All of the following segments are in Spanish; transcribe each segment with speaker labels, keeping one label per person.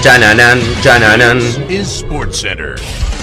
Speaker 1: Chananan, chananan.
Speaker 2: Is SportsCenter.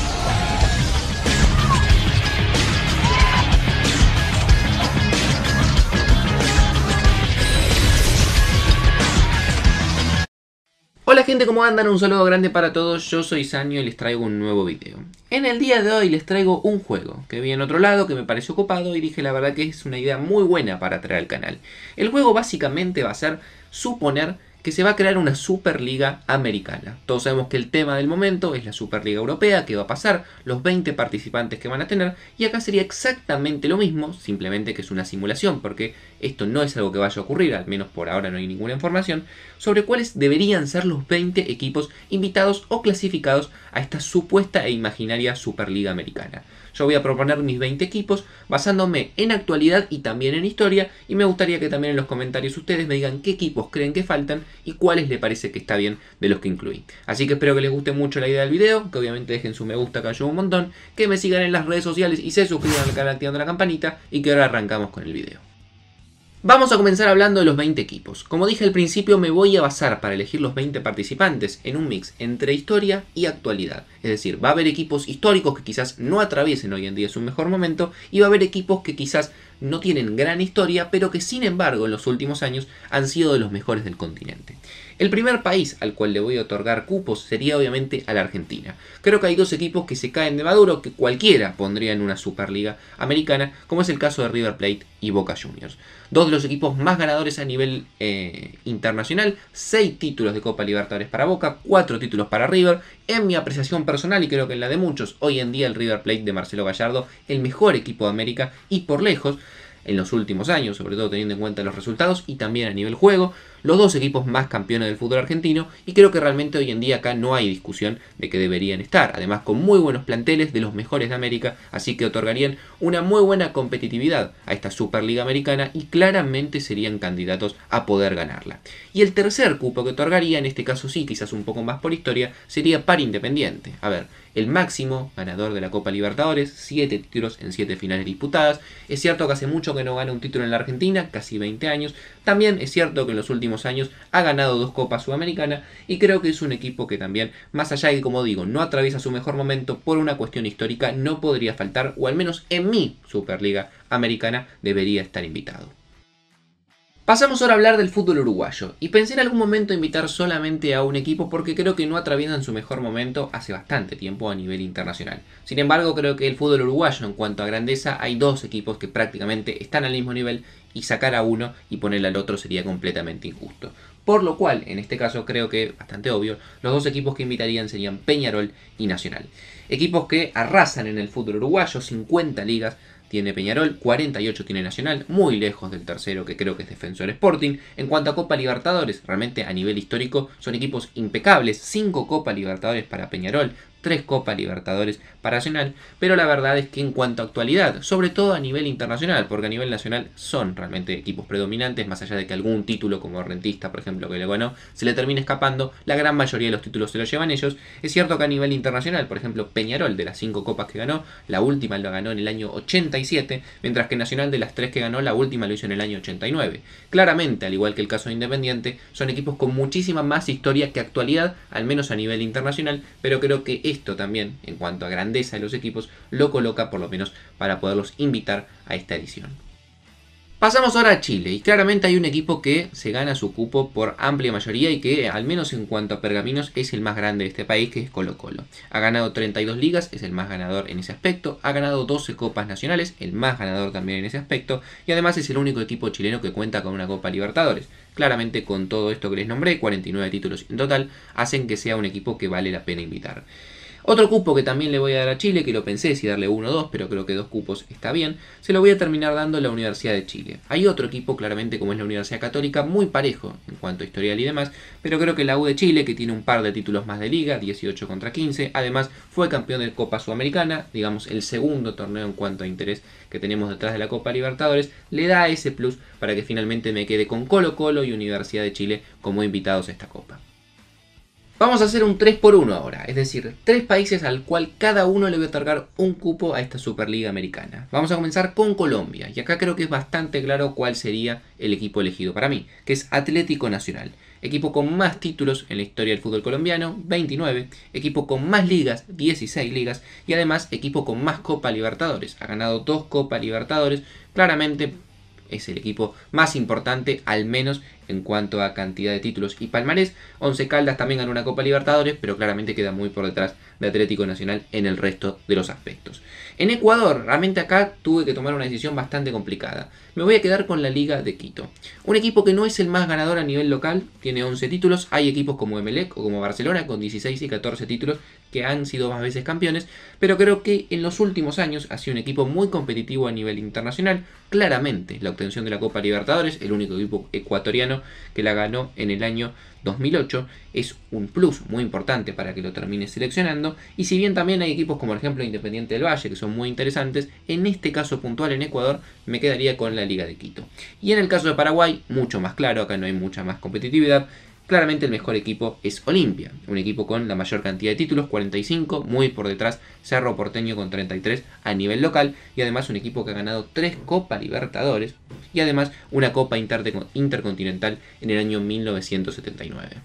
Speaker 1: Hola gente, ¿cómo andan? Un saludo grande para todos, yo soy Sanio y les traigo un nuevo video. En el día de hoy les traigo un juego que vi en otro lado, que me pareció copado y dije la verdad que es una idea muy buena para traer al canal. El juego básicamente va a ser suponer que se va a crear una Superliga Americana. Todos sabemos que el tema del momento es la Superliga Europea, que va a pasar, los 20 participantes que van a tener, y acá sería exactamente lo mismo, simplemente que es una simulación, porque esto no es algo que vaya a ocurrir, al menos por ahora no hay ninguna información, sobre cuáles deberían ser los 20 equipos invitados o clasificados a esta supuesta e imaginaria Superliga Americana. Yo voy a proponer mis 20 equipos basándome en actualidad y también en historia, y me gustaría que también en los comentarios ustedes me digan qué equipos creen que faltan y cuáles les parece que está bien de los que incluí. Así que espero que les guste mucho la idea del video, que obviamente dejen su me gusta que ayuda un montón, que me sigan en las redes sociales y se suscriban al canal activando la campanita, y que ahora arrancamos con el video. Vamos a comenzar hablando de los 20 equipos. Como dije al principio, me voy a basar para elegir los 20 participantes en un mix entre historia y actualidad. Es decir, va a haber equipos históricos que quizás no atraviesen hoy en día su mejor momento, y va a haber equipos que quizás no tienen gran historia, pero que sin embargo en los últimos años han sido de los mejores del continente. El primer país al cual le voy a otorgar cupos sería obviamente a la Argentina. Creo que hay dos equipos que se caen de maduro, que cualquiera pondría en una Superliga Americana, como es el caso de River Plate y Boca Juniors. Dos de los equipos más ganadores a nivel internacional, 6 títulos de Copa Libertadores para Boca, 4 títulos para River. En mi apreciación personal, y creo que en la de muchos, hoy en día el River Plate de Marcelo Gallardo, el mejor equipo de América y por lejos, en los últimos años, sobre todo teniendo en cuenta los resultados y también a nivel juego, los dos equipos más campeones del fútbol argentino, y creo que realmente hoy en día acá no hay discusión de que deberían estar, además con muy buenos planteles de los mejores de América, así que otorgarían una muy buena competitividad a esta Superliga Americana y claramente serían candidatos a poder ganarla. Y el tercer cupo que otorgaría, en este caso sí, quizás un poco más por historia, sería para Independiente. A ver, el máximo ganador de la Copa Libertadores, 7 títulos en 7 finales disputadas. Es cierto que hace mucho que no gana un título en la Argentina, casi 20 años. También es cierto que en los últimos años ha ganado 2 Copas Sudamericanas, y creo que es un equipo que también, más allá de que, como digo, no atraviesa su mejor momento por una cuestión histórica, no podría faltar, o al menos en mi Superliga Americana debería estar invitado. Pasamos ahora a hablar del fútbol uruguayo, y pensé en algún momento invitar solamente a un equipo porque creo que no atraviesan su mejor momento hace bastante tiempo a nivel internacional. Sin embargo, creo que el fútbol uruguayo, en cuanto a grandeza, hay 2 equipos que prácticamente están al mismo nivel, y sacar a uno y ponerle al otro sería completamente injusto. Por lo cual, en este caso creo que, bastante obvio, los 2 equipos que invitarían serían Peñarol y Nacional. Equipos que arrasan en el fútbol uruguayo, 50 ligas tiene Peñarol, 48 tiene Nacional, muy lejos del tercero, que creo que es Defensor Sporting. En cuanto a Copa Libertadores, realmente a nivel histórico son equipos impecables, 5 Copa Libertadores para Peñarol, 3 Copa Libertadores para Nacional, pero la verdad es que en cuanto a actualidad, sobre todo a nivel internacional, porque a nivel nacional son realmente equipos predominantes, más allá de que algún título como Rentistas, por ejemplo, que le ganó, se le termine escapando, la gran mayoría de los títulos se los llevan ellos. Es cierto que a nivel internacional, por ejemplo, Peñarol, de las 5 copas que ganó, la última lo ganó en el año 87, mientras que Nacional, de las 3 que ganó, la última lo hizo en el año 89. Claramente, al igual que el caso de Independiente, son equipos con muchísima más historia que actualidad, al menos a nivel internacional, pero creo que esto también, en cuanto a grandeza de los equipos, lo coloca por lo menos para poderlos invitar a esta edición. Pasamos ahora a Chile, y claramente hay un equipo que se gana su cupo por amplia mayoría y que, al menos en cuanto a pergaminos, es el más grande de este país, que es Colo-Colo. Ha ganado 32 ligas, es el más ganador en ese aspecto, ha ganado 12 copas nacionales, el más ganador también en ese aspecto, y además es el único equipo chileno que cuenta con una Copa Libertadores. Claramente, con todo esto que les nombré, 49 títulos en total, hacen que sea un equipo que vale la pena invitar. Otro cupo que también le voy a dar a Chile, que lo pensé si darle 1 o 2, pero creo que 2 cupos está bien, se lo voy a terminar dando a la Universidad de Chile. Hay otro equipo claramente como es la Universidad Católica, muy parejo en cuanto a historial y demás, pero creo que la U de Chile, que tiene un par de títulos más de liga, 18 contra 15, además fue campeón de Copa Sudamericana, digamos el segundo torneo en cuanto a interés que tenemos detrás de la Copa Libertadores, le da ese plus para que finalmente me quede con Colo-Colo y Universidad de Chile como invitados a esta Copa. Vamos a hacer un 3x1 ahora, es decir, 3 países al cual cada uno le voy a otorgar un cupo a esta Superliga Americana. Vamos a comenzar con Colombia, y acá creo que es bastante claro cuál sería el equipo elegido para mí, que es Atlético Nacional. Equipo con más títulos en la historia del fútbol colombiano, 29. Equipo con más ligas, 16 ligas. Y además equipo con más Copa Libertadores. Ha ganado 2 Copa Libertadores. Claramente es el equipo más importante, al menos en cuanto a cantidad de títulos y palmarés. Once Caldas también ganó una Copa Libertadores, pero claramente queda muy por detrás de Atlético Nacional en el resto de los aspectos. En Ecuador, realmente acá tuve que tomar una decisión bastante complicada. Me voy a quedar con la Liga de Quito. Un equipo que no es el más ganador a nivel local, tiene 11 títulos. Hay equipos como Emelec o como Barcelona con 16 y 14 títulos que han sido más veces campeones, pero creo que en los últimos años ha sido un equipo muy competitivo a nivel internacional. Claramente la obtención de la Copa Libertadores, el único equipo ecuatoriano que la ganó en el año 2008, es un plus muy importante para que lo termine seleccionando. Y si bien también hay equipos como por ejemplo Independiente del Valle que son muy interesantes, en este caso puntual en Ecuador me quedaría con la Liga de Quito. Y en el caso de Paraguay, mucho más claro, acá no hay mucha más competitividad. Claramente el mejor equipo es Olimpia, un equipo con la mayor cantidad de títulos, 45, muy por detrás Cerro Porteño con 33 a nivel local, y además un equipo que ha ganado 3 Copa Libertadores y además una Copa Intercontinental en el año 1979.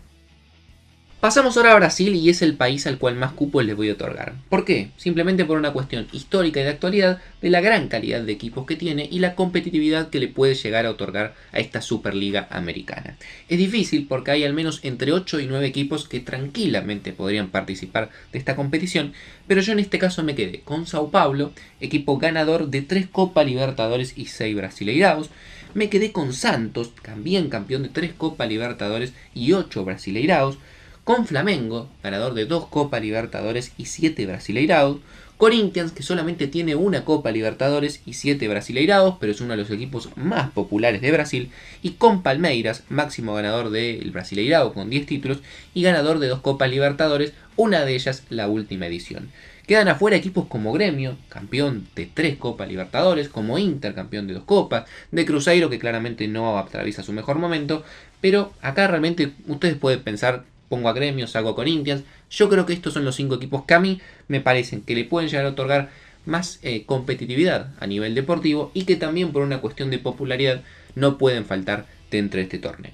Speaker 1: Pasamos ahora a Brasil y es el país al cual más cupos les voy a otorgar. ¿Por qué? Simplemente por una cuestión histórica y de actualidad de la gran calidad de equipos que tiene y la competitividad que le puede llegar a otorgar a esta Superliga Americana. Es difícil porque hay al menos entre 8 y 9 equipos que tranquilamente podrían participar de esta competición, pero yo en este caso me quedé con Sao Paulo, equipo ganador de 3 Copa Libertadores y 6 Brasileiraos. Me quedé con Santos, también campeón de 3 Copa Libertadores y 8 Brasileiraos. Con Flamengo, ganador de 2 Copa Libertadores y 7 Brasileiraos. Corinthians, que solamente tiene una Copa Libertadores y 7 Brasileiraos, pero es uno de los equipos más populares de Brasil. Y con Palmeiras, máximo ganador del Brasileirao con 10 títulos y ganador de 2 Copas Libertadores, una de ellas la última edición. Quedan afuera equipos como Gremio, campeón de 3 Copas Libertadores, como Inter, campeón de 2 Copas, de Cruzeiro, que claramente no atraviesa su mejor momento, pero acá realmente ustedes pueden pensar, pongo a Gremio, saco a Corinthians. Yo creo que estos son los 5 equipos que a mí me parecen que le pueden llegar a otorgar más competitividad a nivel deportivo y que también por una cuestión de popularidad no pueden faltar dentro de este torneo.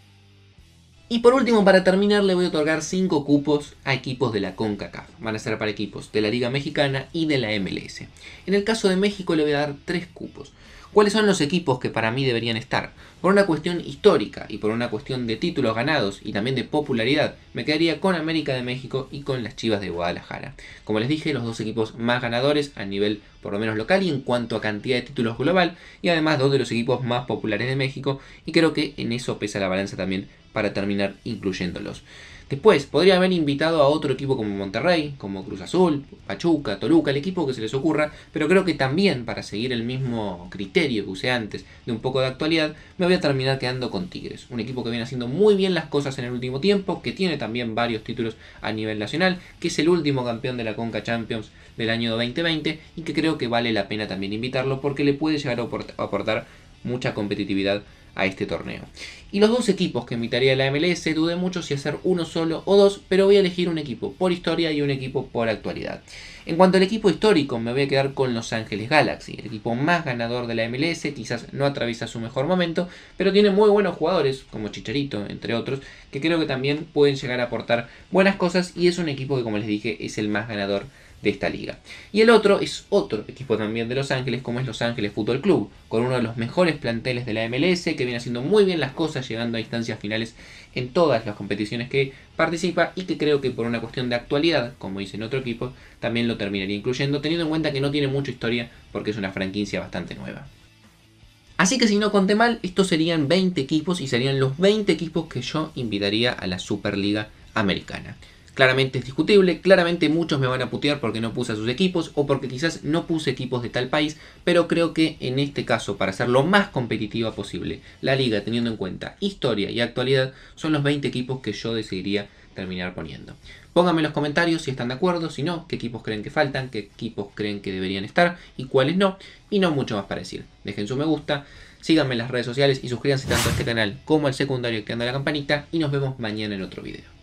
Speaker 1: Y por último, para terminar, le voy a otorgar 5 cupos a equipos de la CONCACAF. Van a ser para equipos de la Liga Mexicana y de la MLS. En el caso de México le voy a dar 3 cupos. ¿Cuáles son los equipos que para mí deberían estar? Por una cuestión histórica y por una cuestión de títulos ganados y también de popularidad, me quedaría con América de México y con las Chivas de Guadalajara. Como les dije, los 2 equipos más ganadores a nivel por lo menos local y en cuanto a cantidad de títulos global, y además 2 de los equipos más populares de México, y creo que en eso pesa la balanza también para terminar incluyéndolos. Después, podría haber invitado a otro equipo como Monterrey, como Cruz Azul, Pachuca, Toluca, el equipo que se les ocurra, pero creo que también, para seguir el mismo criterio que usé antes de un poco de actualidad, me voy a terminar quedando con Tigres, un equipo que viene haciendo muy bien las cosas en el último tiempo, que tiene también varios títulos a nivel nacional, que es el último campeón de la Conca Champions del año 2020 y que creo que vale la pena también invitarlo porque le puede llegar a aportar mucha competitividad a este torneo. Y los 2 equipos que invitaría a la MLS, dudé mucho si hacer uno solo o 2, pero voy a elegir un equipo por historia y un equipo por actualidad. En cuanto al equipo histórico, me voy a quedar con Los Ángeles Galaxy, el equipo más ganador de la MLS, quizás no atraviesa su mejor momento, pero tiene muy buenos jugadores, como Chicharito, entre otros, que creo que también pueden llegar a aportar buenas cosas y es un equipo que, como les dije, es el más ganador de esta liga. Y el otro es otro equipo también de Los Ángeles, como es Los Ángeles Fútbol Club, con uno de los mejores planteles de la MLS, que viene haciendo muy bien las cosas, llegando a instancias finales en todas las competiciones que participa y que creo que por una cuestión de actualidad, como dice en otro equipo, también lo terminaría incluyendo, teniendo en cuenta que no tiene mucha historia porque es una franquicia bastante nueva. Así que si no conté mal, estos serían 20 equipos y serían los 20 equipos que yo invitaría a la Superliga Americana. Claramente es discutible, claramente muchos me van a putear porque no puse a sus equipos o porque quizás no puse equipos de tal país, pero creo que en este caso, para ser lo más competitiva posible, la liga teniendo en cuenta historia y actualidad, son los 20 equipos que yo decidiría terminar poniendo. Pónganme en los comentarios si están de acuerdo, si no, qué equipos creen que faltan, qué equipos creen que deberían estar y cuáles no, y no mucho más para decir. Dejen su me gusta, síganme en las redes sociales y suscríbanse tanto a este canal como al secundario activando la campanita y nos vemos mañana en otro video.